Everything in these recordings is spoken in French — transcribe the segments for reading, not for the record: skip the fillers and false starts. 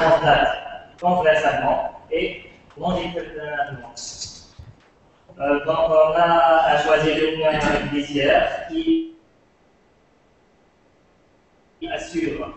translate transversalement et longitudinalement. Donc on a à choisir une visière qui assure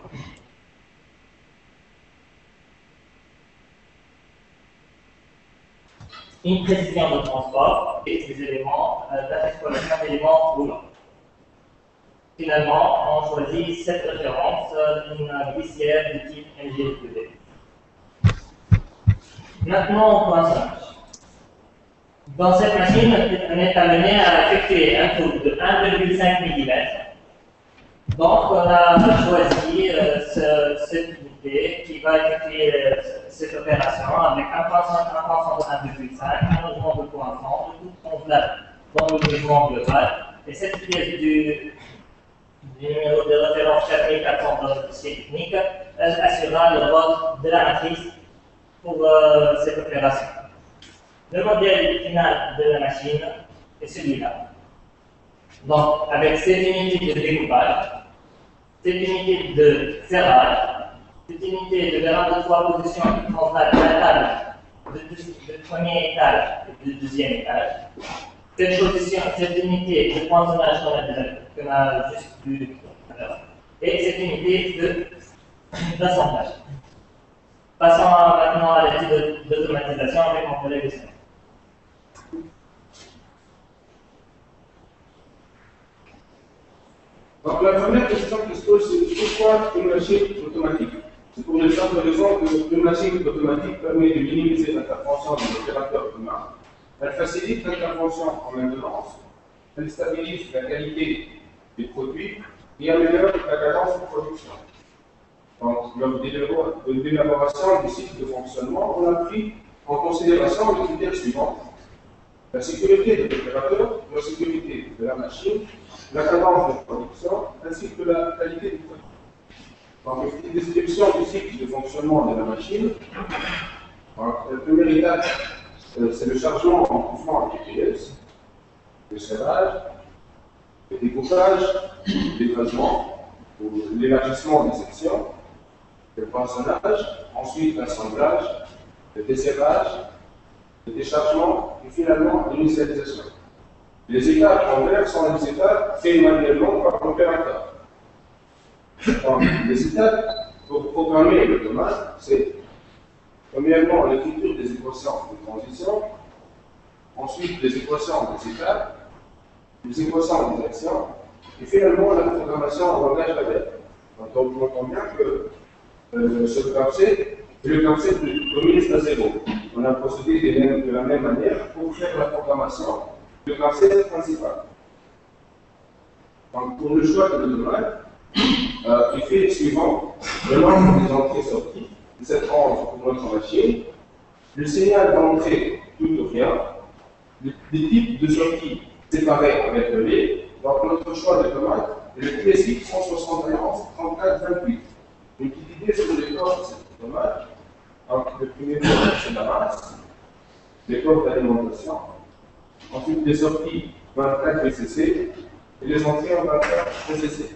une précision de transport et des éléments d'exploitation d'éléments roulants. Finalement, on choisit cette référence d'une visière de type MGW. Maintenant, au poinçonnage. Dans cette machine, on est amené à effectuer un tour de 1,5 mm. Donc, on a choisi cette unité qui va effectuer cette opération avec un poinçon de 1,5, un mouvement de poinçon, tout convenable dans le mouvement global. Et cette pièce du numéro de référence 4400 dans le dossier technique assurera le vote de la matrice pour cette opération. Le modèle final de la machine est celui-là. Donc, avec cette unité de découpage, cette unité de serrage, cette unité de verre de 3 positions qui translate la table de premier étage et de deuxième étage, cette unité de poinçonnage qu'on a juste vu tout à l'heure, et cette unité d'assemblage. Passons maintenant à l'étude d'automatisation avec mon collègue Hussein. Donc la première question qui se pose, c'est pourquoi une machine automatique? C'est pour la simple raison qu'une machine automatique permet de minimiser l'intervention de l'opérateur humain. Elle facilite l'intervention en maintenance, elle stabilise la qualité des produits et améliore la cadence de production. Donc, lors de l'élaboration du cycle de fonctionnement, on a pris en considération les critères suivants: la sécurité de l'opérateur, la sécurité de la machine, la cadence de production, ainsi que la qualité du produit. Donc, une petite description du cycle de fonctionnement de la machine. Donc, la première étape, c'est le chargement en mouvement à GPS, le serrage, le découpage, l'écrasement, l'élargissement des sections, le poinçonnage, ensuite l'assemblage, le desserrage, le déchargement et finalement l'initialisation. Les étapes en vert sont les étapes faites manuellement par l'opérateur. Les étapes pour programmer l'automate, c'est premièrement l'écriture des équations de transition, ensuite les équations des étapes, les équations des actions, et finalement la programmation en langage label. Donc on entend bien que ce graphe C est le graphe C de communiste à 0. On a procédé de la même manière pour faire la programmation du graphe C principal. Donc pour le choix de l'automate, il fait le suivant: le nombre des entrées-sorties, 1711 pour notre machine, le signal d'entrée tout ou rien, les types de sorties séparés avec le lait. Donc notre choix de tomate est le classique 171 34 28. Une petite idée sur les corps de cette tomate. Donc le premier corps, c'est la masse, les corps d'alimentation, ensuite les sorties 24 VCC et les entrées en 24 VCC.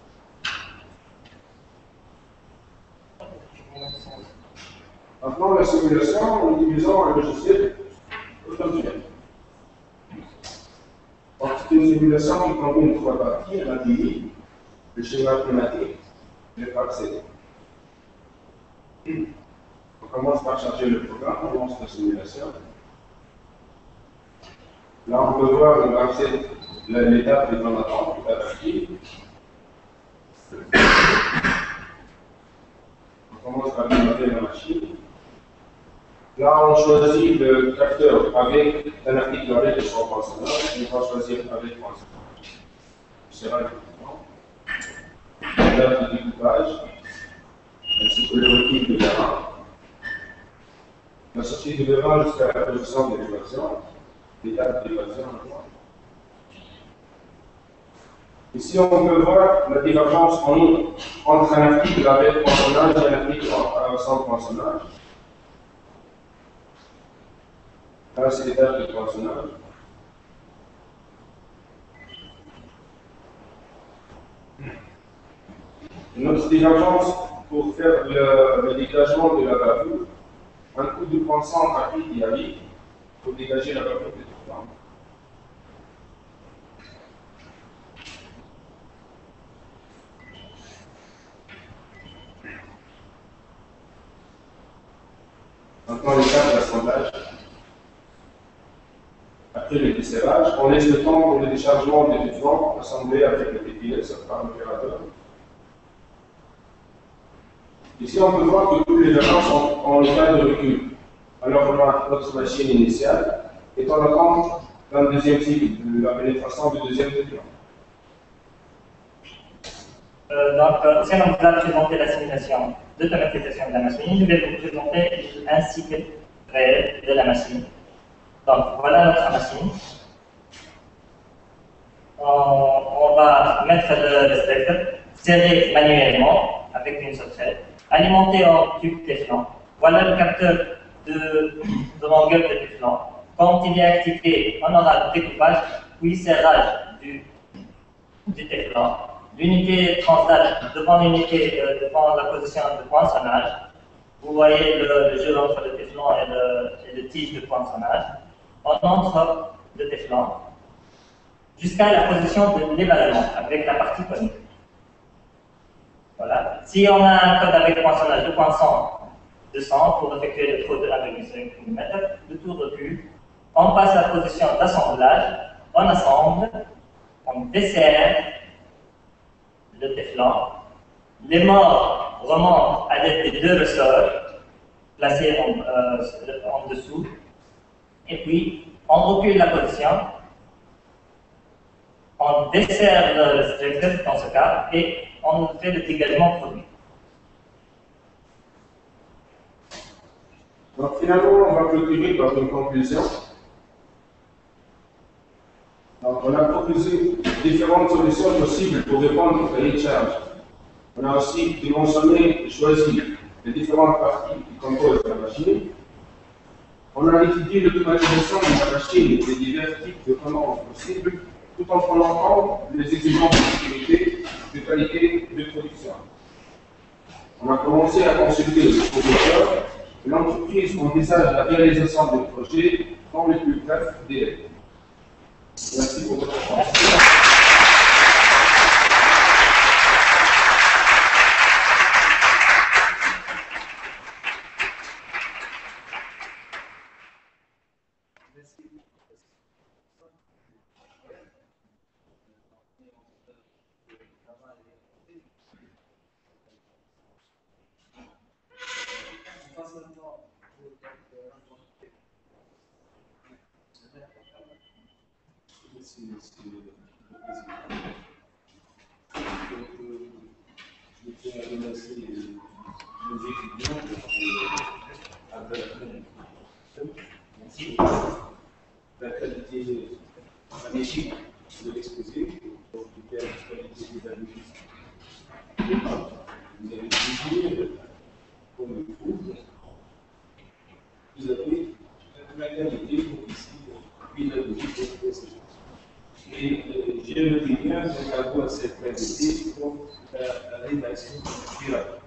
Maintenant, la simulation en utilisant un logiciel automatique. Donc, c'est une simulation qui combine 3 parties: l'API, le schéma climatique et le accès. On commence par charger le programme, on lance la simulation. Là, on peut voir le accès, l'étape est en attente, l'étape active. On commence par démarrer la machine. Là, on choisit le capteur avec un article avec et son poinçonnage. On va choisir avec poinçonnage. C'est là l'étape de découpage, ainsi que le recul de terrain. La sortie de devant jusqu'à la position de l'élévation, l'étape d'élévation. Ici, on peut voir la divergence entre un article avec poinçonnage et un article sans poinçonnage. Là, c'est l'étape de poinçonnage. Une autre divergence pour faire le dégagement de la bavure, un coup de poinçon rapide et à vif pour dégager la bavure de toute forme. Maintenant, l'étape d'assemblage. Après le desserrage, on laisse le temps pour le déchargement des flancs assemblés avec le TPS par l'opérateur. Ici, on peut voir que tous les agents sont en état de recul. Alors, on a notre machine initiale et on attend d'un deuxième cycle, de la pénétration du deuxième déclencheur. Si on vous a présenté la simulation d'automatisation de la machine, je vais vous présenter un cycle réel de la machine. Donc, voilà notre machine. On va mettre le spectre, serrer manuellement avec une sauterelle, alimenter en tube Teflon. Voilà le capteur de longueur de Teflon. Quand il est activé, on aura le découpage, puis serrage du Teflon. L'unité translate devant l'unité, devant la position de poinçonnage. Vous voyez le jeu entre le Teflon et le tige de poinçonnage. On entre le Teflon jusqu'à la position de l'évaluement avec la partie conique. Voilà. Si on a un code avec poinçonnage de poinçon de 100 pour effectuer le trou de 1,5 mm, le tour de recul, on passe à la position d'assemblage, on assemble, on desserre le Teflon. Les morts remontent à l'aide des deux ressorts placés en dessous. Et puis, on recule la position, on desserre le spectre dans ce cas, et on fait le dégagement produit. Donc finalement, on va clôturer par une conclusion. Donc, on a proposé différentes solutions possibles pour répondre au cahier de charge. On a aussi dimensionné et choisi les différentes parties qui composent la machine. On a étudié l'automatisation de la machine et les divers types de commandes possibles, tout en prenant en compte les exigences de sécurité, de qualité et de production. On a commencé à consulter le producteur et l'entreprise envisage la réalisation des projets dans les plus brefs délais. Merci pour votre attention. Je tiens à remercier nos étudiants de la qualité magnifique de l'exposé, pour la qualité des avis. Vous avez décidé, comme le trouve, vous avez la qualité pour ici, pédagogique pour ces choses. Et je me dis bien que d'avoir cette qualité pour la rédaction du rapport.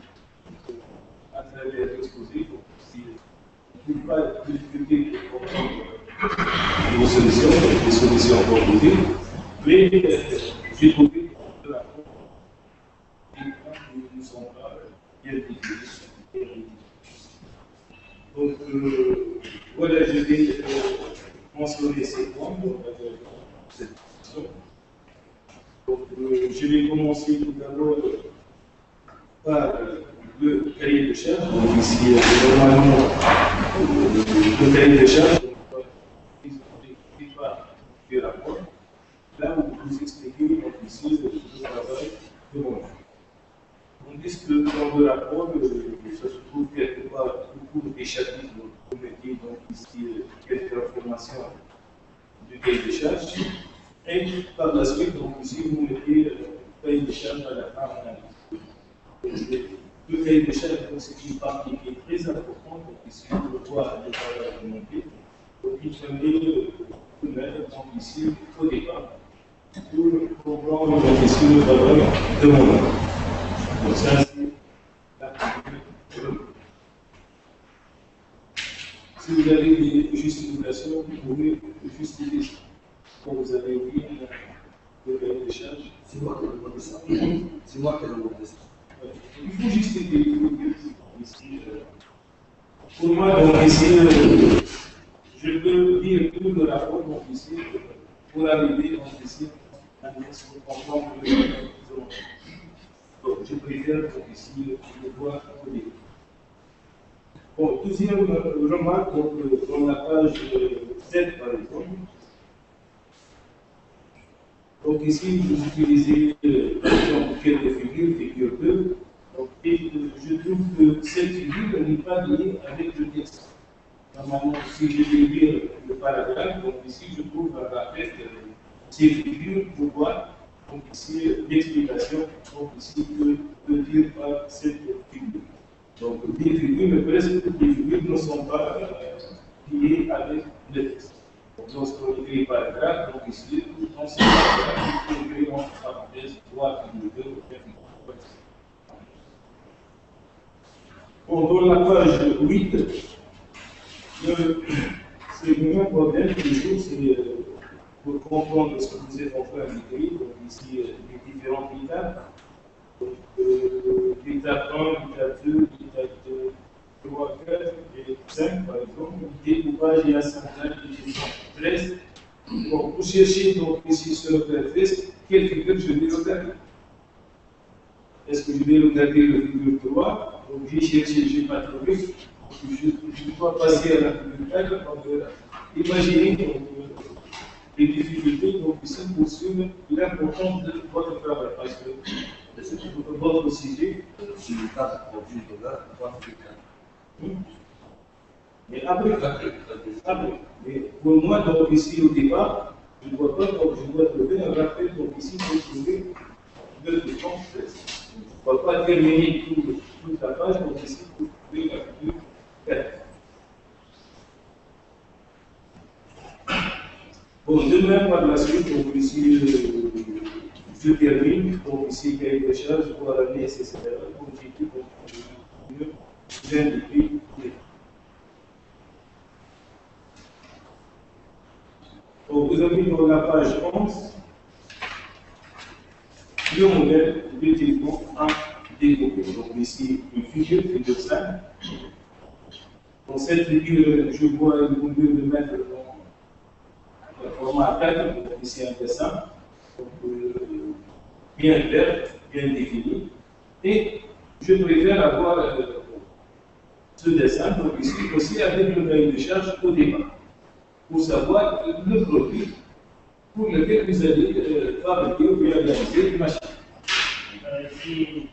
À travers l'exposé, si on ne peut pas discuter pour comprendre vos solutions, les solutions proposées, mais j'ai trouvé que le rapport ne sont pas bien définis. Donc, voilà, je vais mentionner ces points. Cette question. Donc, je vais commencer tout d'abord par le cahier de charge. Donc, ici, normalement, le cahier de charge, du rapport, là où vous expliquez donc, ici le travail de mon œuvre. On dit que dans le rapport, ça se trouve quelque part au cours des chapitres, vous mettez donc ici quelques informations du cahier de charge. Et par la suite, donc ici, vous mettez le cahier de charge à la fin. Le cahier de charge, c'est une partie qui est très importante, donc ici, on le voit à l'état de monter. Donc, il fallait mettre donc ici, au départ, pour comprendre donc ici le travail de mon œuvre. Donc, ça, Si vous avez des justifications, vous pouvez justifier ça. Quand vous avez oublié le cahier des charges. C'est moi qui ai demandé ça. C'est moi qui ai demandé ça. Il faut justifier. Ici, pour moi, donc ici, je peux dire tout le rapport, donc ici, pour arriver donc ici, à comprendre le donc je préfère donc ici le voir au début. Bon, deuxième remarque, donc, dans la page 7 par exemple. Donc ici, vous utilisez par exemple quelques figures, figure 2. Donc, et, je trouve que cette figure n'est pas liée avec le texte. Normalement, si je vais lire le paragraphe, donc ici je trouve à la tête ces figures, je vois donc ici l'explication, donc ici que peut dire par cette figure. Donc des figures, mais presque toutes les figures ne sont pas liées avec le texte. Donc lorsqu'on écrit paragraphe, donc ici, on sait pas qu'il faut écrire entre parenthèses 3, figure 2, figure 3. Bon, dans la page 8, c'est le même problème toujours, c'est pour comprendre ce que vous êtes en train d'écrire, donc ici les différentes étapes. Donc l'étape 1, l'étape 2, l'étape 3, 4 et 5 par exemple, découpage et assemblage des gestions 13. Bon, pour chercher donc ici sur le test, quelle figure je vais regarder? Est-ce que je vais regarder le figure 3? Donc j'ai cherché, je n'ai pas trouvé. Je dois passer à la figure 4. Imaginez donc, les difficultés donc, qui sont poursuivent l'importance de votre travail. Parce que c'est votre sujet. Si le cas de produit de là, on va faire. Mais après. Mais pour moi, donc ici au départ, je ne dois pas, donc je dois trouver un rappel, donc ici pour trouver le temps. Je ne dois pas terminer toute la page, donc ici pour trouver la figure 4. Bon, de même par la suite, donc ici, je termine, donc ici, cahier de charges pour l'année, etc. Donc, j'ai tout, j'indique. Donc, vous avez dans la page 11 le modèle de téléphone à développer. Donc, ici, une figure 5. Dans cette figure, je vois le modèle de mettre le format 4, donc ici un dessin, donc, bien clair, bien défini. Et je préfère avoir ce dessin, donc ici aussi avec le cahier de charge au départ, pour savoir le produit pour lequel vous allez fabriquer ou réaliser une machine. Ici,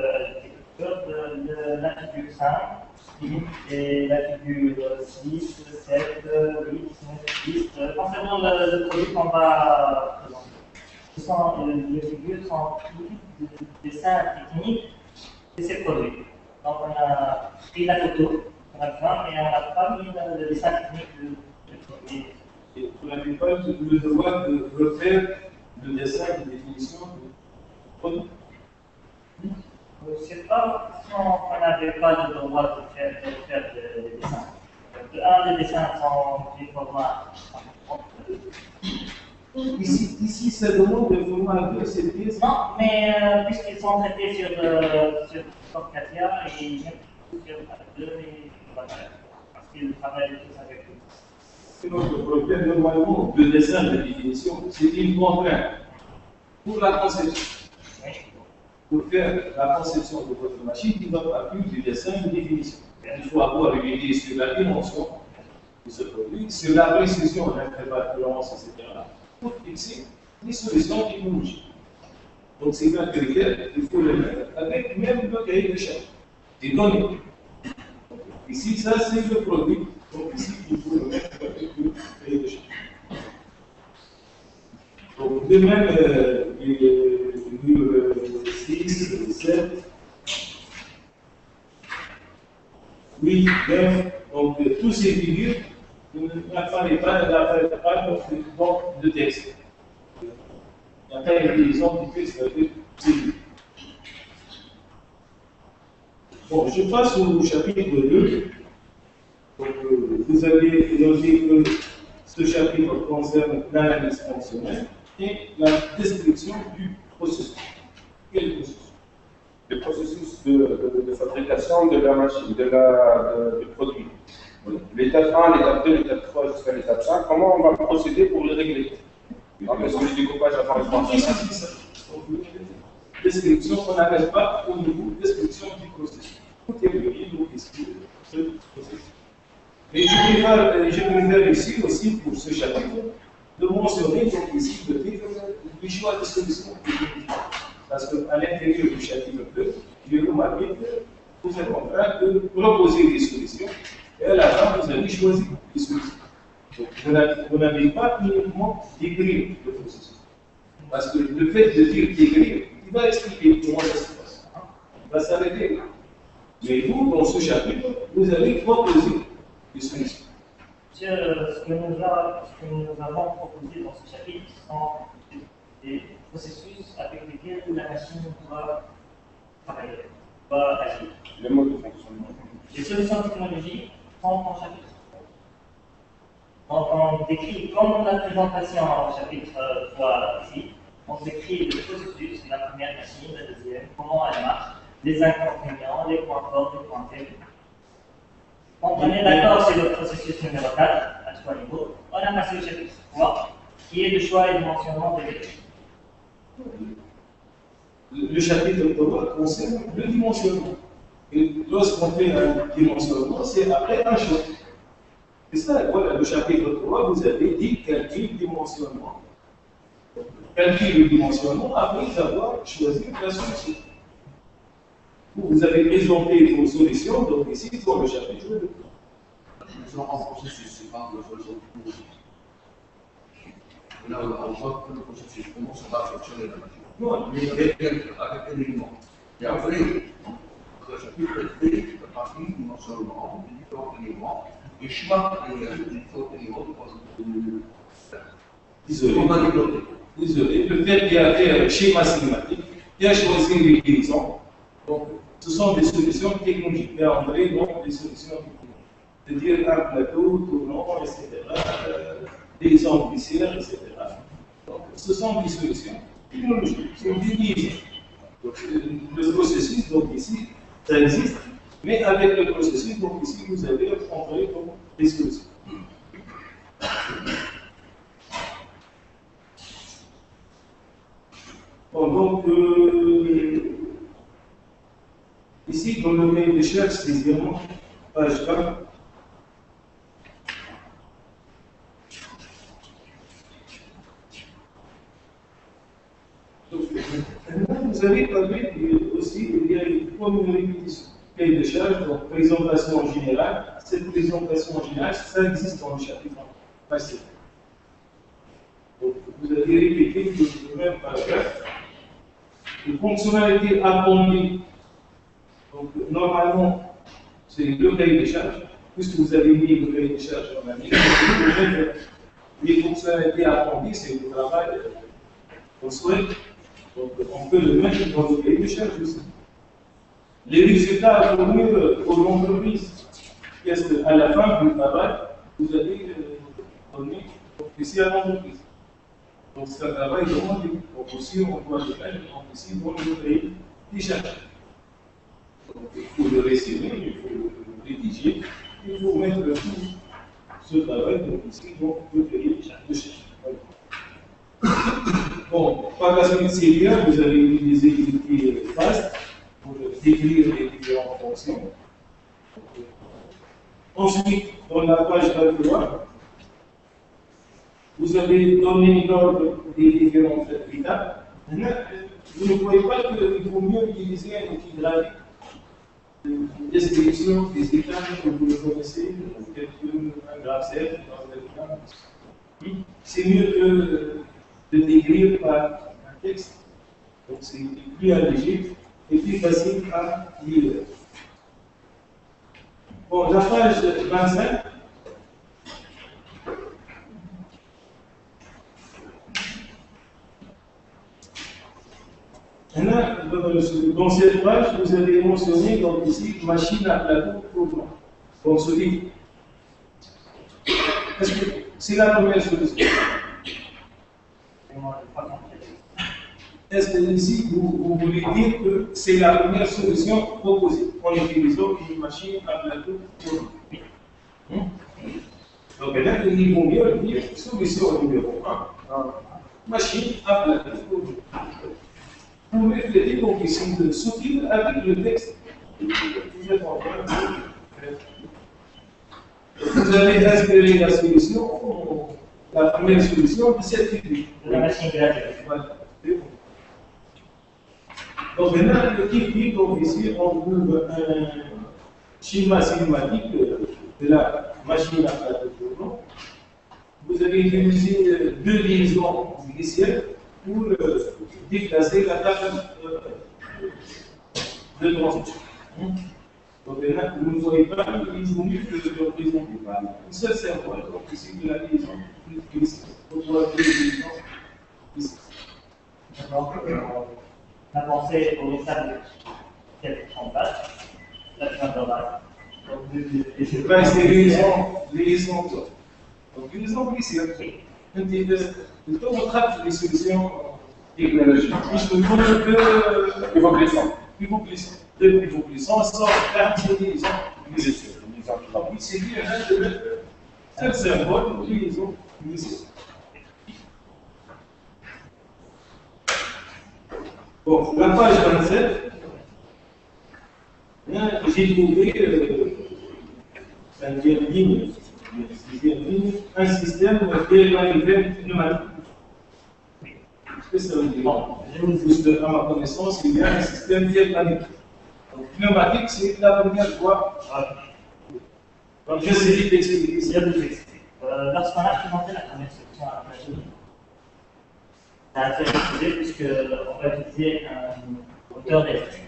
la figure 5 et la figure 6, 7, 8, 9, 10. Concernant le produit qu'on va présenter, les figures sont toutes des dessins techniques de ces produits. Donc on a pris la photo, on a besoin, mais on n'a pas mis le dessin technique du produit. Et vous n'avez pas le devoir de refaire le dessin de définition du produit. Je ne sais pas si on n'avait pas le droit de faire des dessins. Les dessins sont du format. Ici, ça demande le format 2, c'est pièce. Non, mais puisqu'ils sont traités sur Katia et sur 2 et voilà, parce qu'ils travaillent tous avec nous. C'est notre problème. Normalement, le dessin de définition, c'est une contrainte pour la conception. Oui. Pour faire la conception de votre machine, il va partir du dessin de définition. Il faut avoir une idée sur la dimension de ce produit, sur la précision de l'interférence, etc. Pour fixer les solutions technologiques. Donc, c'est un critère, il faut le mettre avec même le cahier de charge, des données. Ici, ça, c'est le produit. Donc, ici, il faut le mettre avec le cahier de charge. Donc, de même, les 6, 7, 8, 9, donc tous ces figures, n'apparaissent pas dans le texte. Il n'y a pas une liaison du texte avec ces figures. Bon, je passe au chapitre 2. Donc, vous vous avez noté que ce chapitre concerne l'analyse fonctionnelle et la description du processus. Quel processus? Le processus de fabrication de la machine, du produit. L'étape 1, l'étape 2, l'étape 3 jusqu'à l'étape 5, comment on va procéder pour le régler? Parce que le découpage avant le fonctionnement. Description, on n'arrête pas au niveau de description du processus. Tout est relié donc ici, ce processus. Et je préfère ici aussi pour ce chapitre de mentionner donc ici le choix de solution. Parce qu'à l'intérieur du chapitre 2, j'ai remarqué que vous êtes en train de proposer des solutions et à la fin vous allez choisir des solutions. Donc vous n'avez pas uniquement d'écrire le processus. Parce que le fait de dire d'écrire, il va expliquer comment ça se passe. Il va s'arrêter là. Mais vous, dans ce chapitre, vous allez proposer des solutions. Monsieur, ce que nous avons proposé dans ce chapitre sont des processus avec lesquels la machine va travailler, va agir. Le mode de fonctionnement. Les solutions technologiques sont en chapitre. Donc on décrit, comme la présentation au chapitre 3 ici, on décrit le processus, la première machine, la deuxième, comment elle marche, les inconvénients, les points forts, les points faibles. Quand on est d'accord sur le processus numéro 4, à 3 niveaux, on a passé au chapitre 3, qui est le choix et le mentionnement des méthodes. Le chapitre 3 concerne le dimensionnement. Et lorsqu'on fait un dimensionnement, c'est après un choix. C'est ça, voilà, le chapitre 3, vous avez dit calcul, dimensionnement. Calcul le dimensionnement après avoir choisi la solution. Vous avez présenté vos solutions, donc ici, dans le chapitre 2. Nous sommes en processus, c'est pas de solution technologique. Là, on voit que le processus, comment ça va fonctionner la machine. Non, Mais avec un élément. Et après, le chapitre fait la partie dimensionnement, des différents éléments, et choix des différents éléments de Désolé, le fait qu'il y a fait un schéma cinématique, il a choisi une déclinaison. Donc, ce sont des solutions technologiques. Il y a en vrai donc des solutions technologiques. C'est-à-dire un plateau tournant, etc., des angles glissières, etc. Donc, ce sont des solutions technologiques. C'est une division. Donc, le processus, donc ici, ça existe, mais avec le processus, donc ici, vous avez envoyé comme des solutions. Bon, donc, ici, dans le cahier des charges, c'est évidemment page 20. Vous avez parlé aussi, il y a une répétition. Cahier des charges, donc présentation générale. Cette présentation générale, ça existe dans le chapitre passé. Donc, vous avez répété le même paragraphe. Les fonctionnalités attendues. Donc, normalement, c'est le cahier des charges. Puisque vous avez mis le cahier des charges dans la ligne, les fonctionnalités attendues, c'est le travail qu'on souhaite. Donc, on peut le mettre dans le cahier des charges aussi. Les résultats à fournir aux entreprises. Qu'est-ce qu'à la fin du travail, vous allez donner ici à l'entreprise. Donc, c'est un travail demandé. Donc, aussi, on doit le faire, donc ici, dans le cahier des charges. Donc, il faut le résumer, il faut le rédiger, il faut mettre le tout ce travail, donc ici, donc, le cahier de charges. Bon, par la suite, c'est bien, vous avez utilisé l'outil FAST pour décrire les différentes fonctions. Ensuite, dans la page 23, vous avez donné l'ordre des différentes étapes. Vous ne croyez pas qu'il vaut mieux utiliser un outil graphique de description des étapes que vous le connaissez, peut-être un graphe Z, c'est mieux que de décrire par un texte. Donc c'est plus allégé et plus facile à lire. Bon, la page 25. Dans cette page, vous avez mentionné donc ici machine à plateau tournant. Donc ce livre. Est-ce que c'est la première solution? Est-ce que ici, vous voulez dire que c'est la première solution proposée en utilisant une machine à plateau tournant? Donc là, il vaut mieux dire solution numéro 1, machine à plateau tournant. Vous reflétez donc ici le sous-titre avec le texte. Vous allez inspirer la solution, la première solution de cette vidéo. La machine gratuite. Voilà. Donc maintenant, le type, donc ici, on trouve un schéma cinématique de la machine à plateau tournant. Vous avez utilisé deux liaisons initiales pour déplacer la tâche de transition. Donc maintenant, vous ne voyez pas une liaison que de l'horizon. Une seule symbole, donc ici de la liaison plus ici. Vous voyez deux liaisons ici. Donc, on a pensé au message qu'elle en place, la intervalle. Je vais essayer les exemples. Donc, les exemples ici, un petit peu, on traite les solutions technologiques. Puisque nous avons deux pivots glissants. Deux pivots glissants, sans partir des exemples glissants. Donc, il s'est dit, de mettre tel symbole, les exemples glissants. Bon, la page 27, j'ai trouvé un système d'évaluation pneumatique. Qu'est-ce que ça veut dire? Juste à ma connaissance, il y a un système d'évaluation. Donc, pneumatique, c'est la première fois. Donc, j'essaie d'expliquer ça. Lorsqu'on a présenté la première section à la machine, ça a été refusé puisqu'on va utiliser un moteur d'électrique.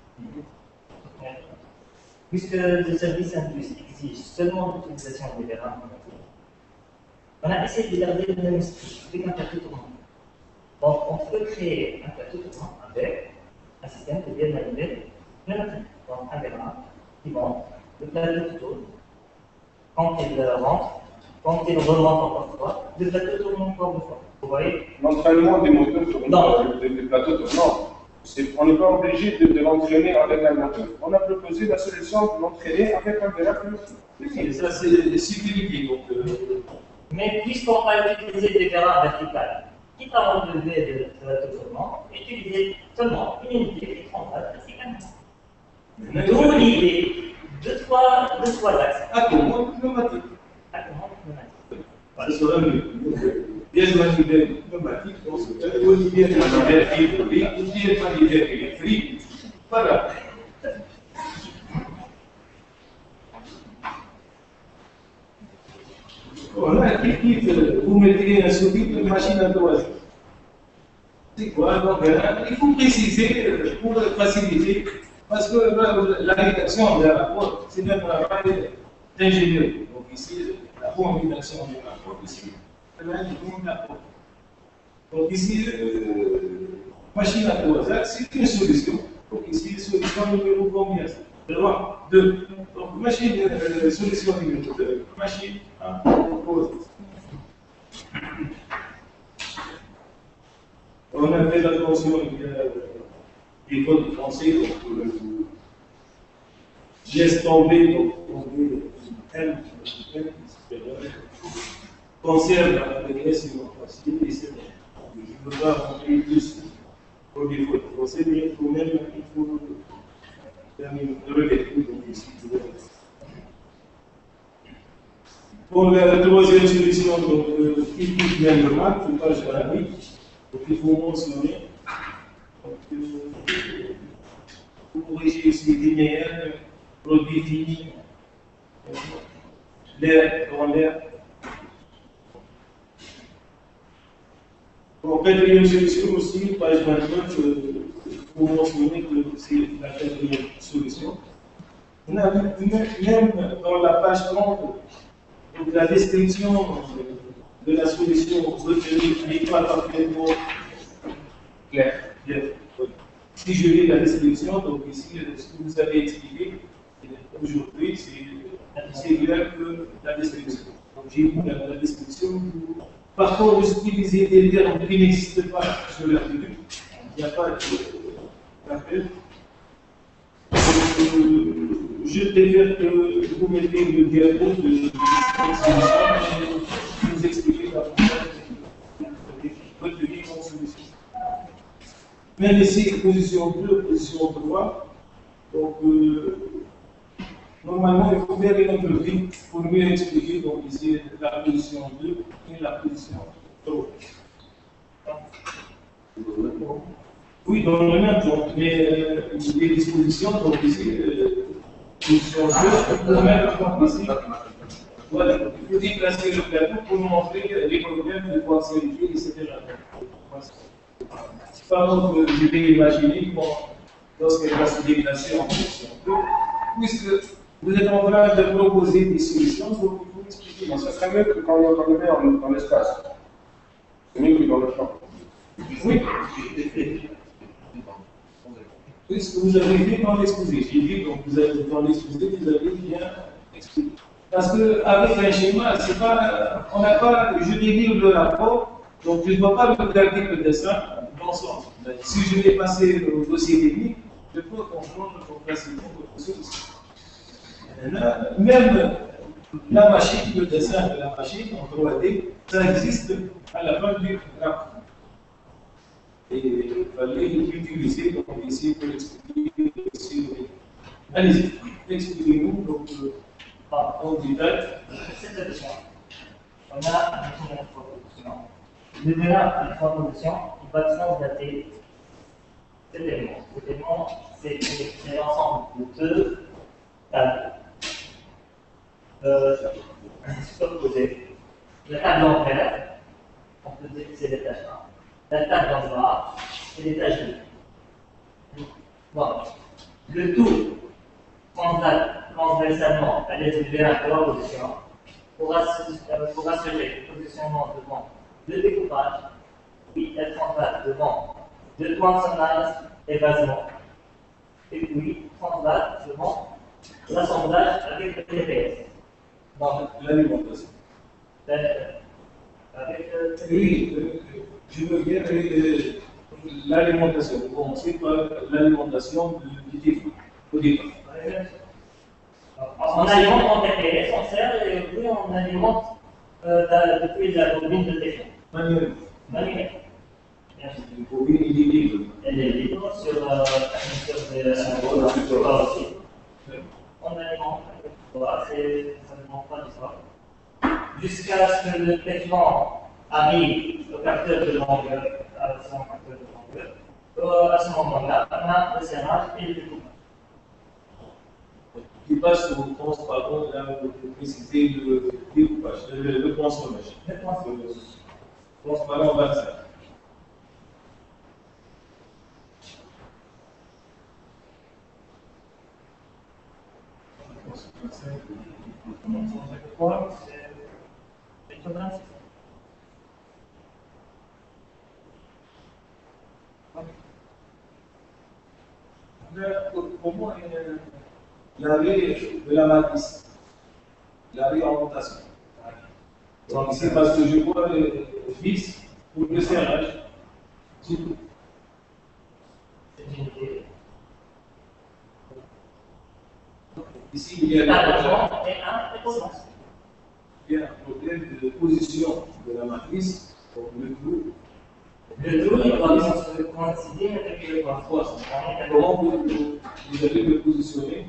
Puisque le service indus exige seulement l'utilisation des terrains, on a essayé de garder le même esprit avec un plateau tournant. Donc, on peut créer un plateau tournant avec un système de dévaluer pneumatique. Donc, un terrain qui monte, le plateau tourne. Quand il rentre, quand il remonte encore une fois, le plateau tourne encore une fois. Vous voyez? L'entraînement des moteurs sur des plateaux tournants, on n'est pas obligé de l'entraîner avec un moteur. On a proposé la solution de l'entraîner avec un verre pneumatique. Oui, ça c'est des similitudes. Mais puisqu'on va utiliser des verras verticales, quitte à enlever le plateau tournant, utiliser seulement une unité qui prendra verticalement. D'où l'idée de trois axes. À commande pneumatique. À commande pneumatique. Ça sera mieux. Bien manivelle pneumatique, on se fait, ou bien manivelle hydraulique, ou bien manivelle électrique. Voilà. Voilà, vous mettez un sous-titre de machine à toiser. C'est quoi? Donc, il faut préciser pour faciliter, parce que la rédaction d'un rapport, c'est un travail d'ingénieur. Donc ici, la combinaison du rapport ici. Donc ici, machine à toiser, c'est une solution. Donc ici, solution numéro combien? 2. Donc machine, solution numéro 2, machine à toiser. On a fait attention des codes français, donc geste tombé, donc M, conserve avec S et non facile, et c'est bon. Je ne veux pas rentrer plus au défaut de français, mais il faut même relever. Donc ici, pour la troisième solution, donc, il coûte bien le mal, il ne faut pas jouer à la vie. Donc il faut mentionner. Vous corrigez ici linéaire, produit fini, l'air dans l'air. En quatrième solution aussi, page 29, il faut mentionner que c'est la quatrième solution. On a vu même dans la page 30, donc la description de la solution retenue n'est pas parfaitement claire. Si je lis la description, donc ici, ce que vous avez expliqué aujourd'hui, c'est clair que la description. Donc j'ai mis la description. Par contre, vous utilisez des termes qui n'existent pas sur l'article. Il n'y a pas d'appel. Je préfère que vous mettez le diapo de l'exposition et vous expliquez la votre vie en solution. Même ici, position 2, position 3. Donc, normalement, il faut faire une autre vie pour mieux expliquer donc, ici la position 2 et la position 3. Oui, dans le même genre, mais les dispositions, donc ici, position 2, pour mettre donc ici, voilà, il faut déplacer le plateau pour montrer les problèmes de potentialité, etc. Par contre, je vais imaginer lorsqu'elle va se déplacer en position 2, puisque vous êtes en train de proposer des solutions, donc il faut expliquer. Ça serait mieux que quand on le met dans l'espace. C'est mieux que dans le champ. Oui. Puisque vous avez fait dans l'exposé. J'ai dit, donc vous avez dans l'exposé, vous avez bien expliqué. Parce qu'avec un schéma, c'est pas, on n'a pas, je vais lire le rapport, donc je ne dois pas regarder le dessin dans l'ensemble. Si je vais passer au dossier technique, je peux comprendre facilement votre solution. Même la machine, le dessin de la machine en 3D, ça existe à la fin du rapport. Et il fallait l'utiliser donc ici pour expliquer. Allez-y, expliquez-nous donc, en détail. Cette option, on a une proposition. Le débat de proposition, il va transdater cet élément. Cet élément, c'est l'ensemble de deux tables superposées. La table en vert, on peut dire que c'est les tâches 1. La table en noir, c'est les tâches 2. Bon. Le tout transversalement à l'aide du verre de proposition pour assurer le positionnement devant le découpage, puis être transverse devant le poinçonnage et basement, et puis transverse devant l'assemblage avec le TPS. Donc, l'alimentation. Oui, je veux bien l'alimentation. Commencer par l'alimentation du défi au départ. On alimente en TPS, on sert et puis on alimente depuis la bobine de TPS. Manuellement. Manuellement. Une bobine, il est libre. Elle est libre sur le aussi. On alimente, voilà, ça ne demande pas d'histoire. Jusqu'à ce que le traitement arrive au capteur de longueur, à son capteur de longueur. À ce moment-là, on a le serrage et le découpage. Qui passe au pardon, là, vous précisez le découpage, le consommage. Le consommage. Transparent 25. Pour moi, l'arrêt de la matrice, l'arrêt en rotation. Donc ici, parce que je vois le vis pour le serrage, c'est tout. Ici, il y a un problème de position de la matrice, donc le trou. Le trou, il va coïncider avec le force. Comment vous allez le positionner?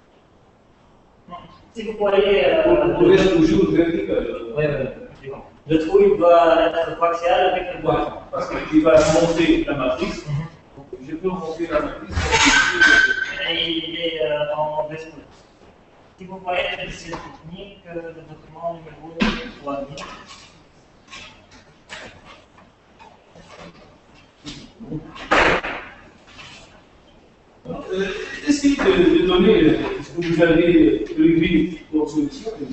Si vous voyez. Pour rester toujours vertical. Oui, oui. Le trou, il doit être coaxial avec le bois. Parce qu'il va monter la matrice. Je peux monter la matrice. Et il est en baisse. Si vous voyez la liste technique, le document numéro 3000. Essayez de donner ce que vous avez prévu pour solution. Je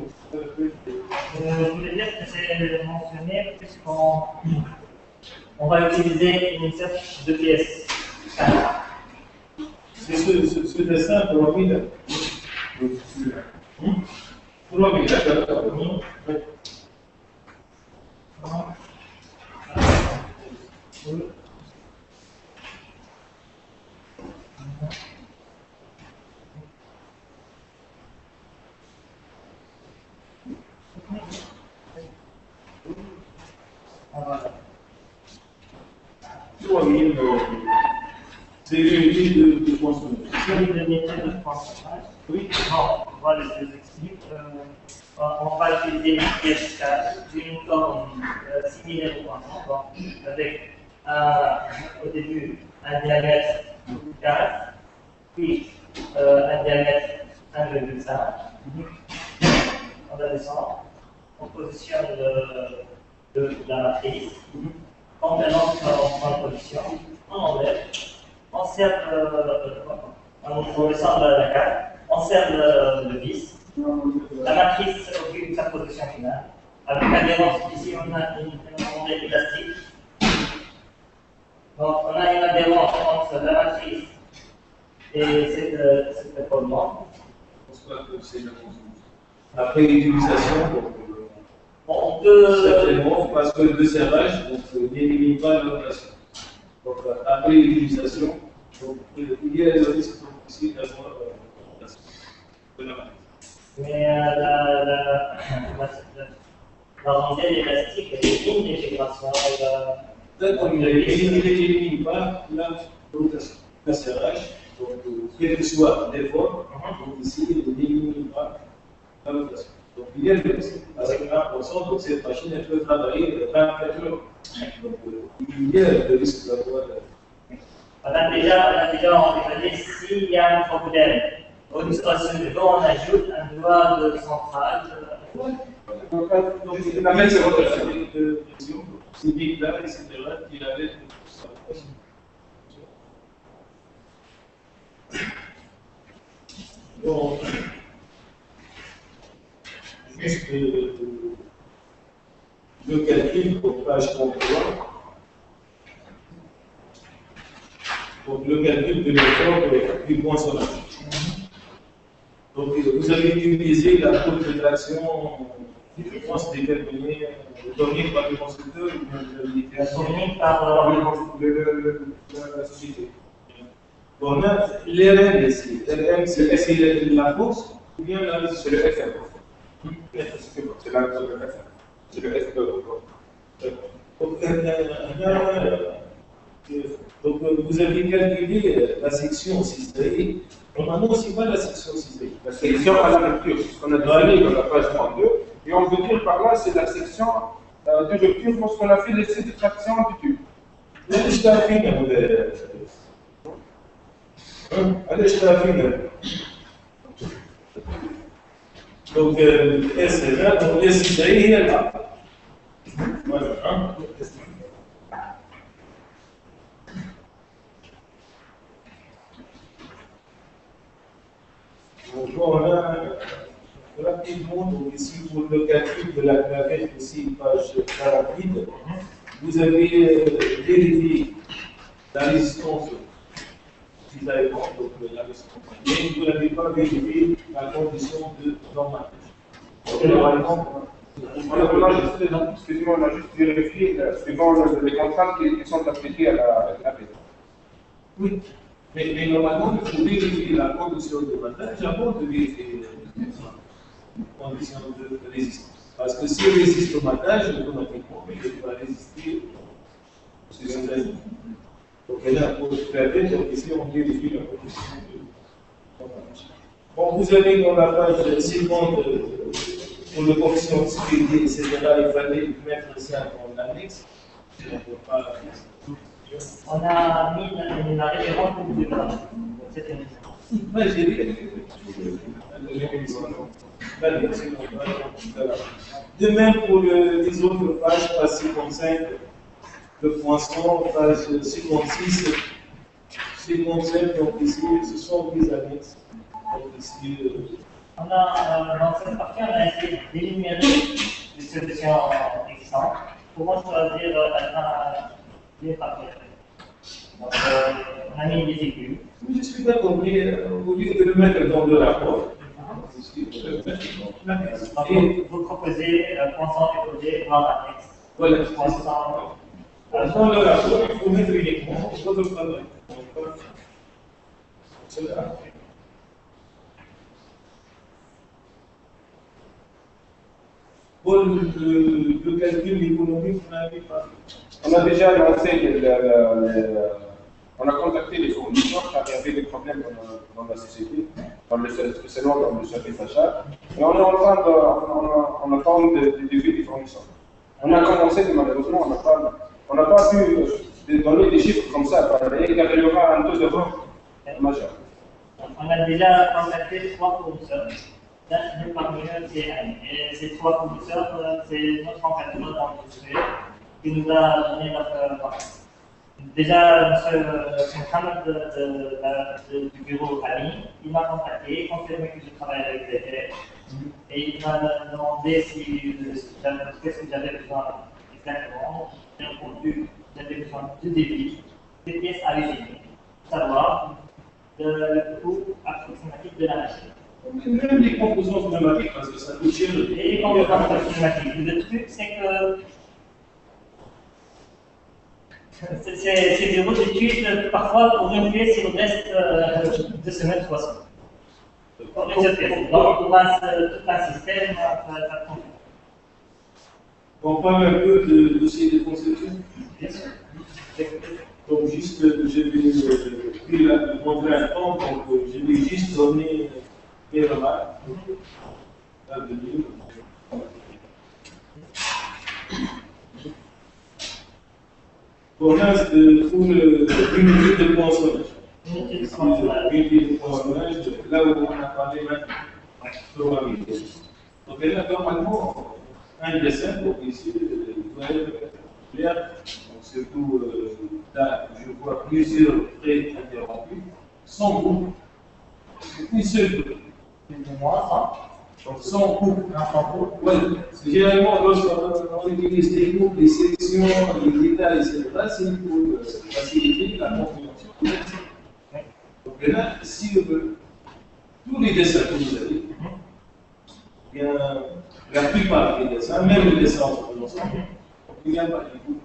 voulais dire que c'est mentionné puisqu'on va utiliser une set de pièces. C'est ce dessin pour rapide. 3 000, d'accord. Voilà. 3 000, c'est l'unité de consommation. Sur l'unité de pourcentage. Oui. Bon, voilà, je vous explique. On va utiliser une pièce d'une forme similaire au poinçon, avec au début un diamètre 4, puis un diamètre 1,5. On la descend, on positionne la matrice, on mélange en position, on enlève, on serre, on descend la carte, on serre le vis. La matrice occupe sa position finale. Avec l'adhérence, ici on a une ondée élastique. Donc on a une adhérence entre la matrice et cet épalement. Je pense pas que c'est la consommation. Après utilisation, On peut. certainement, parce que le serrage n'élimine pas la rotation. Donc après utilisation, il y a le risque aussi d'avoir de la matrice. Mais la rondelle élastique, elle élimine l'intégration. D'accord, il n'élimine pas la rotation, le serrage. Donc, quel que soit l'effort, donc ici, il n'élimine pas la rotation. Donc, il y a le risque. Parce que 1%, donc cette machine, elle peut travailler 24 heures. Donc, il y a le risque d'avoir. On a déjà envisagé s'il y a un problème. Au-dessus du doigt, on ajoute un doigt de centrale. Donc, la même rotation de pression, c'est big là, etc., qui avait sa rotation. Donc, juste le calcul pour page 33. Donc, le calcul de l'effort du poinçonnage. Donc, vous avez utilisé la courbe de traction, je pense, déterminée, donnée par le constructeur, ou bien vous avez été Fournie par La société. on a les règles ici. RM, c'est la force ou bien la résistance? C'est le FM. C'est le FM. C'est le FE. Donc, vous avez calculé la section ciselée. Normalement, c'est pas la section ciselée. La section à la rupture, c'est ce qu'on a défini dans la page 32. Et on veut dire par là, c'est la section de rupture lorsqu'on a fait l'essai de traction du tube. ليش تعرفين هذا؟ ليش تعرفين؟ Donc, S est là, donc S ciselée est là. Voilà. Donc, voilà, rapidement, donc ici pour le calcul de la clavette, ici, page 48, vous avez vérifié la résistance cisaillement, donc la résistance, mais vous n'avez pas vérifié la condition de normative. Normalement, Excusez-moi, on a juste vérifié suivant les contraintes qui sont appliquées à la clavette. oui, mais normalement, il faut vérifier la condition de montage avant de vérifier la condition de résistance. Parce que s'il résiste au montage, automatiquement, il va résister au cisaillement. Donc là, pour faire donc ici, on vérifie la condition de montage. Bon, vous avez dans la page 50, pour le coefficient de sécurité, etc., il fallait mettre ça en annexe. On a mis la référence pour vous donner cette émission. Oui, j'ai dit. De même pour les autres pages, page 55, le poinçon, page 56, 57, donc ici, ce sont des annexes. Donc ici, On a, dans cette partie, on a essayé d'énumérer les solutions existantes. Comment choisir les papiers? Donc, on a mis des aiguilles. je suis d'accord, mais au lieu de le mettre dans le rapport, Donc, vous proposez poinçon déposé, voire annexe. Voilà, Poinçon. dans le rapport, il faut mettre uniquement votre travail. Cela. Pour le calcul économique, vous n'avez pas. On a déjà lancé, on a contacté les fournisseurs car il y avait des problèmes dans la société, spécialement dans le service achat. Et on est en train on attend des devis des fournisseurs. On a commencé, mais malheureusement, on n'a pas pu donner des chiffres comme ça, car il y aura un taux de vente majeur. On a déjà contacté 3 fournisseurs. Parmi eux, c'est Anne. Et ces 3 fournisseurs, c'est notre encadrement dans le sujet qui nous a donné notre contact. Déjà, M. Mohamed du bureau Ami, il m'a contacté, confirmé que je travaille avec les élèves. Et il m'a demandé qu'est-ce que j'avais besoin exactement. J'ai répondu que j'avais besoin de débit, des pièces à l'usine, savoir le coût approximatif de la machine. Même les composants pneumatiques, parce que ça coûte cher. Et les composants pneumatiques. Le truc, c'est que ces bureaux d'études, parfois, pour une pièce, il reste 2 semaines, 3 semaines. Pour une seule pièce. Donc, pour tout un système, ça prend. On parle un peu de dossier de conception. Bien sûr. Donc, juste, je vais pris le montrer un temps, donc je vais juste donner des remarques à venir. On a pour l'unité de poinçonnage. L'unité de poinçonnage, là où on a parlé maintenant. Probabilité. Donc là, normalement, un dessin, donc ici, doit être clair. Surtout là, je vois plusieurs traits interrompus, sans coupe. Une seule coupe. Sans coupe. Ouais. Généralement, lorsqu'on utilise des coupes, les sections, les détails, etc., c'est pour faciliter la compréhension. Donc là, si tous les dessins que vous avez, bien, la plupart des dessins, même les dessins en ensemble, il n'y a pas de coupe.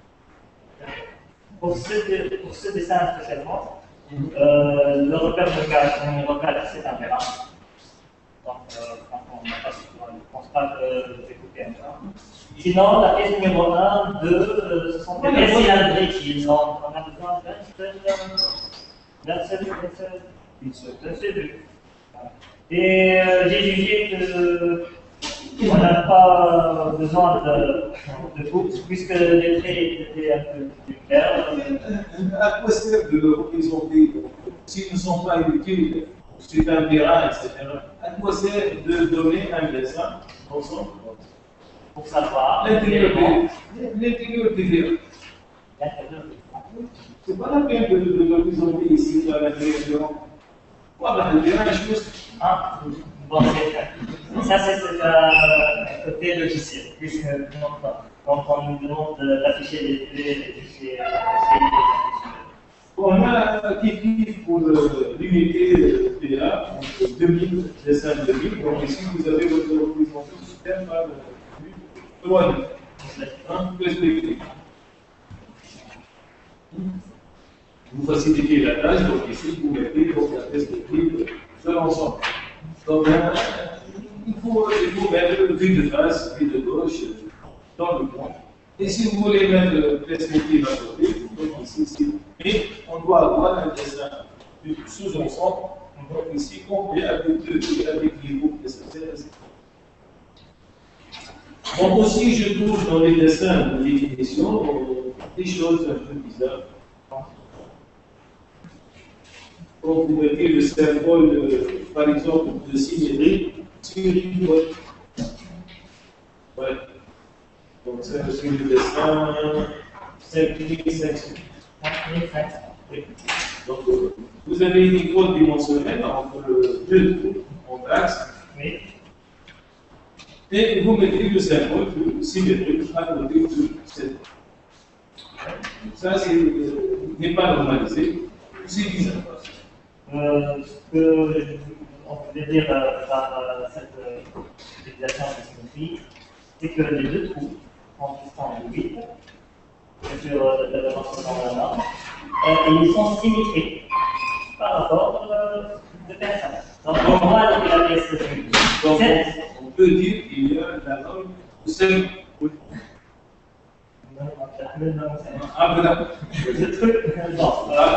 Pour ce dessin spécialement, le repère de caractère numéro 4, c'est un verra. Donc, on n'a pas souvent, je ne pense pas que découper un verra. Sinon, la pièce numéro 1, 2, ce sont des pièces cylindriques. On a besoin d'un seul but. Et j'ai jugé qu'on n'a pas besoin de coupe, puisque les traits étaient un peu plus clairs. À quoi sert de le représenter s'ils ne sont pas utiles sur un terrain, etc. À quoi sert de donner un dessin ensemble Pour savoir l'intérieur des verres. C'est pas la peine de le représenter ici à l'intérieur. Voilà, le terrain est juste. Ah, bon, ça c'est le côté logiciel, puisque quand on nous demande d'afficher les fichiers. On a un kiff pour l'unité PA, donc 2000, dessin 2000. Donc ici, vous avez votre représentation système par 3D. Perspective. Vous facilitez la tâche, donc ici, vous mettez donc, la perspective de l'ensemble. Donc, il faut mettre vue de face, vue de gauche, dans le point. Et si vous voulez mettre perspective à côté, donc ici, mais on doit avoir un dessin sous-ensemble, donc ici, complet avec les groupes nécessaires. Donc aussi, je trouve dans les dessins de définition des choses un peu bizarres. Quand vous mettez le symbole, par exemple, de symétrie sur une boîte. Ouais. Donc, c'est le dessin 5500. Oui. Donc, vous avez une école dimensionnelle entre deux trous en axe. Oui. Et vous mettez le symbole de symétrie à côté de cette. Ça, n'est pas normalisé. C'est bizarre. Ce que on peut dire par cette utilisation de signifie, c'est que les deux trous consistant de 8 sur le dimensionnement de la norme, et ils sont symétriques par rapport de personnes. Donc on voit la pièce de Donc on peut dire qu'il y a la norme de 5. Ah, voilà. Le truc, bon.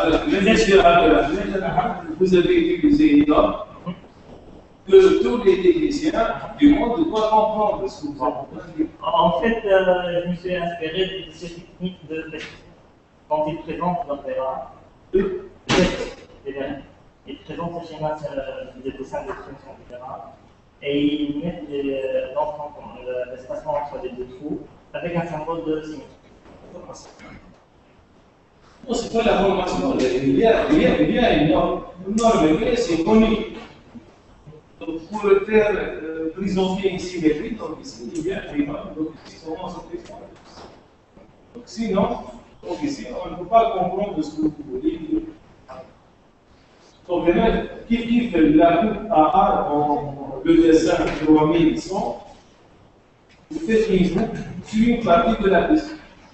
Vous avez utilisé une norme que tous les techniciens du monde doivent comprendre ce que vous avez dit. En fait, je me suis inspiré de ces techniques de test. Quand ils présentent l'opéra, ils présentent ce schéma des dessins d'expression, etc. Et ils mettent l'espacement entre les deux trous avec un symbole de symétrie. Non, c'est pas la formation. Il y a une norme, mais c'est connu. Donc, pour faire prisonnier ici, donc ici, il y a des normes. Donc, ici, on se fait. Donc, sinon, donc ici, on ne peut pas comprendre ce que vous voulez dire. Donc, maintenant, qui fait la coupe à A en le dessin 3100, vous faites une coupe sur une partie de la piste.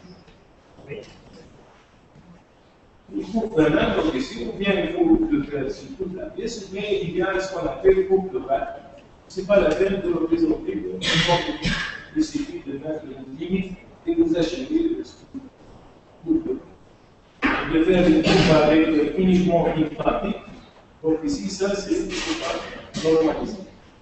Il faut vraiment, donc ici, ou bien il faut le faire sur toute la pièce, ou bien il y a ce qu'on appelle coupe de balle. Ce n'est pas la peine de représenter il suffit de mettre une limite et vous achevez ce coupe de balle. De faire une coupe avec uniquement une partie. Donc ici, ça c'est normalisé.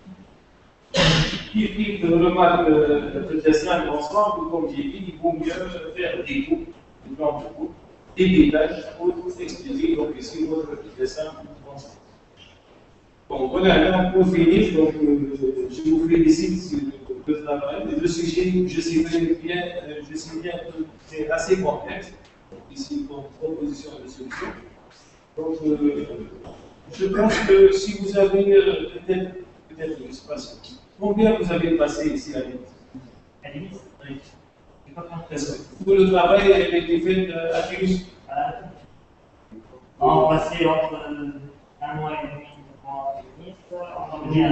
Qui remarque le dessin ensemble, comme j'ai dit, il vaut mieux faire des coupes, des grandes coupes, des détails pour expliquer donc ici votre dessin ensemble. Bon, voilà, donc pour finir, donc, je vous félicite sur le travail. Le sujet, je sais bien que c'est assez complexe, donc ici, comme proposition de solution. Donc, je pense que si vous avez peut-être une espace, combien vous avez passé ici à l'INIS? À l'INIS? Oui. Tout le travail a été fait à l'INIS? On a passé entre 1 mois et demi à l'INIS, on venait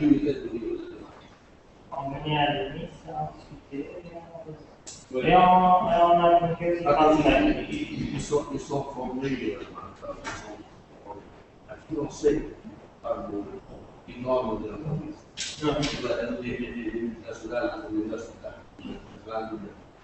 à l'INIS, on discutait, et on a communiqué sur le Ils sont formés à financer par une norme de l'entreprise. Les multinationales, les nationales,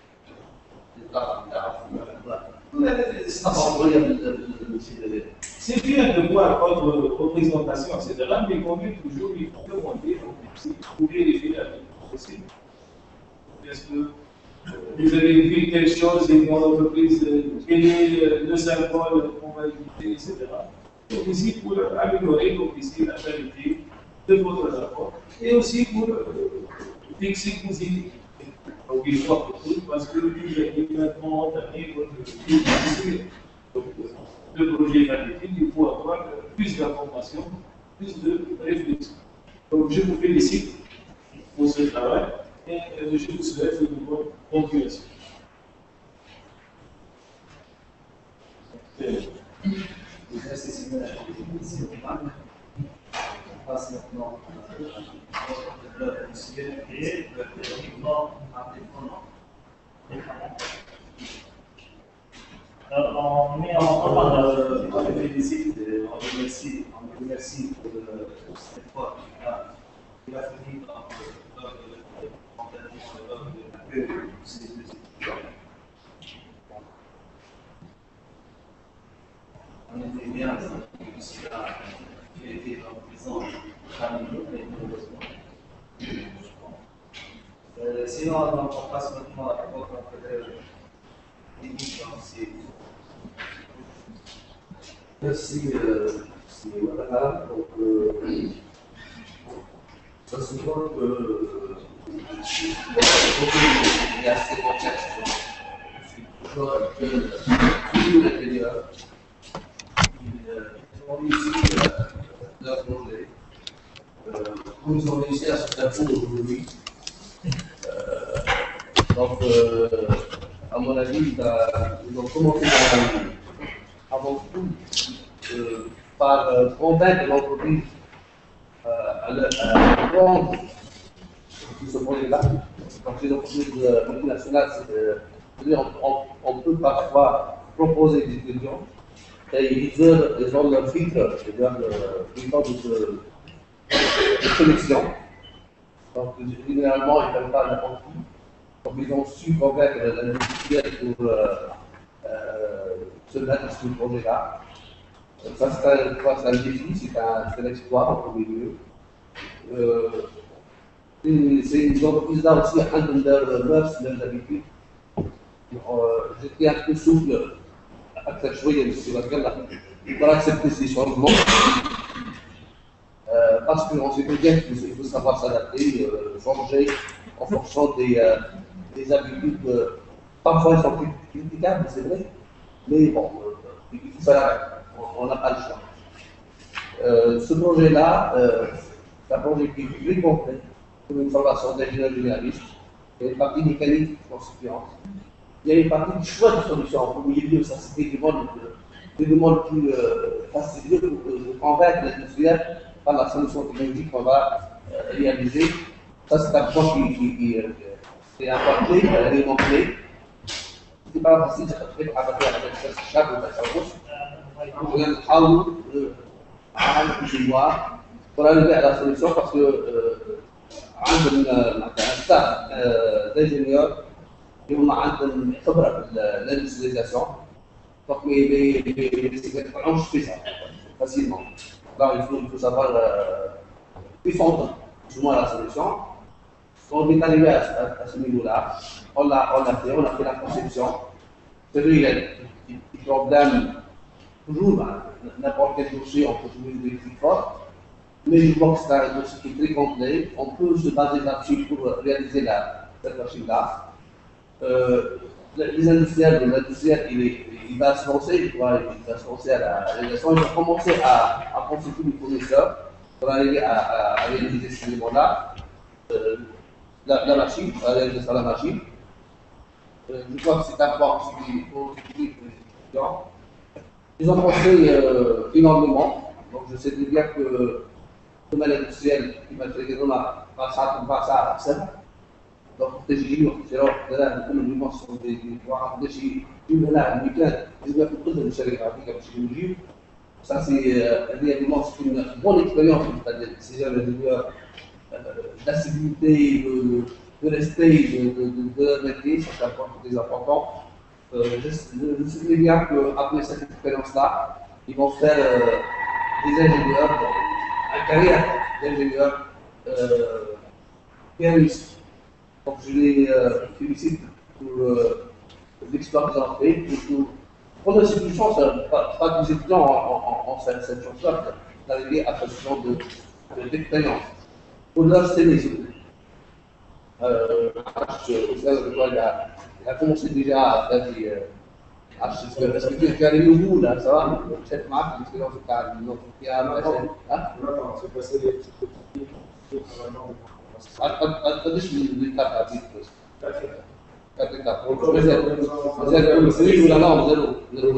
c'est bien de voir votre représentation, etc., mais combien toujours il faut demander si vous vérifiez la vie possible. Est-ce que vous avez vu quelque chose dans l'entreprise, quel est le symbole qu'on va éviter, etc. Donc ici, pour améliorer donc ici, la qualité de votre rapport, et aussi pour fixer vos idées. Donc il faut parce que vous avez maintenant entamé votre dossier. Donc le projet qualité, il faut avoir plus d'informations, plus de réflexion. Donc je vous félicite pour ce travail et je vous souhaite une bonne continuation. Merci Sylvain. On passe maintenant à la monsieur et techniquement indépendant. On met en On les félicite et on les remercie pour cet effort qu'il a fourni lors de ces deux étudiants. On était bien que cela ait été présent parmi nous, mais malheureusement. Sinon, on passe maintenant à votre émission. Merci, voilà. Donc, ça se voit que il est assez complexe. Toujours l'intérieur. Ils ont réussi leur projet. Nous avons réussi à se faire pour aujourd'hui. Donc, à mon avis, ils ont commencé avant tout par convaincre l'entreprise prendre ce projet-là. Donc, les entreprises multinationales, c'est-à-dire on peut parfois proposer des étudiants et ils ont leur filtre, c'est-à-dire le temps de sélection. Donc, généralement, ils ne prennent pas n'importe qui. Donc, ils ont su convaincre l'industriel pour se mettre sur ce projet-là. Ça, c'est un défi, c'est un exploit en premier lieu. C'est une entreprise là aussi, un de leurs mœurs, leurs habitudes. J'étais un peu souple, أكثر شوية pour accepter ces changements. Parce qu'on sait bien qu'il faut savoir s'adapter, changer en fonction des habitudes. Parfois, elles sont critiquables, c'est vrai, mais bon, il faut faire avec. On n'a pas le choix. Ce projet-là, c'est un projet qui est très complet, comme une formation d'ingénieur généraliste. Il y a une partie mécanique constituante. Il y a une partie du choix de solution. En premier lieu, ça c'est des demandes plus fastidieux pour convaincre l'industriel par la solution technologique qu'on va réaliser. Ça, c'est un point qui est un point clé, un élément clé. Ce n'est pas facile de faire avec chaque pour arriver à la solution parce que un staff d'ingénieurs qui ont une خبرة في l'industrialisation. Donc, mais on fait ça facilement. Alors, il faut savoir défendre plus ou moins la solution. Quand on est arrivé à ce niveau-là, on a fait la conception. C'est vrai, il y a des problèmes, toujours, n'importe quel dossier, on peut trouver des trucs forts, mais je vois que c'est un dossier qui est très complet. On peut se baser là-dessus pour réaliser cette machine-là. Les industriels, il va se lancer, il va se lancer à la réalisation, il va commencer à consulter les fournisseurs pour arriver à réaliser ces éléments-là, la machine, à réaliser ça la machine. Je crois que c'est un point qui pour les étudiants. Ils ont pensé énormément, donc je sais bien que le domaine industriel qui va être va ça. Donc, تشجيع شراء ثلاث كل المنصة واحد شيء يمنع المكان إذا كنت تقدر الشركة عندك باش يجيب ça c'est réellement une bonne expérience c'est la stabilité, de respect de la métier, c'est un point très important. Je sais bien qu'après cette expérience-là, ils vont faire des ingénieurs, une carrière d'ingénieurs pianistes. Donc je les félicite pour l'expérience qu'ils ont fait. Pour prendre cette chance, pas que les étudiants ont cette chance-là d'arriver à ce genre d'expérience. Pour leur CV, il a commencé déjà à faire des. Est-ce que tu es arrivé au bout là, ça va? Cette marque, l'expérience de Carl, qui a marché. Non, c'est passé les قديش بالكارت عطيك بس؟ كارت زيرو سرير ولا لا زيرو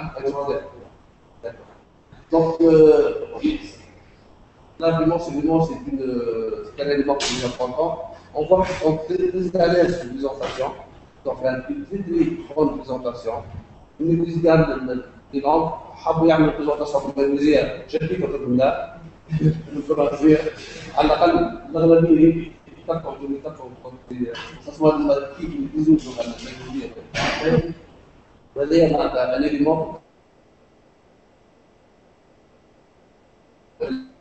donc l'argument c'est un élément qui est important. On voit qu'ils sont très à l'aise sur les présentations, donc il y a une très bonne présentation. Une maîtrise des langues, حابوا يعملوا présentation بالانجليزيه شكلي كتب لنا الفرنسيه على الاقل الاغلبيه يتفقوا تصور كيف يجوزوا على الانجليزيه وهذا un élément